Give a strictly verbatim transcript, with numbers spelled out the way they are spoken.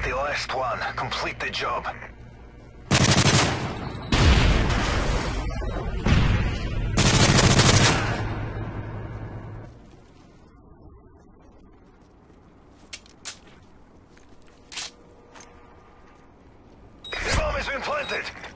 the last one. Complete the job. The bomb has been planted.